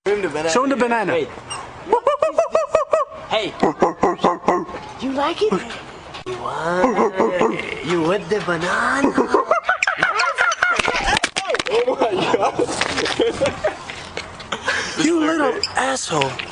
Show him the banana. Show him the banana. Wait. Hey. You like it? You want the banana? Oh my god. You little asshole.